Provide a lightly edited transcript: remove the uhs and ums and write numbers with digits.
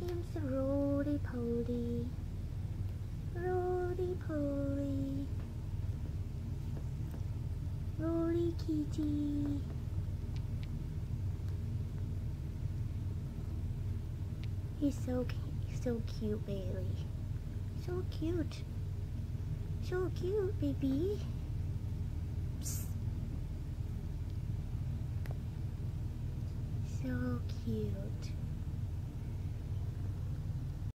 Name's Roly-Poly. Roly-Poly. Roly Kitty. He's so cute, Bailey. So cute. So cute, baby. Psst. So cute.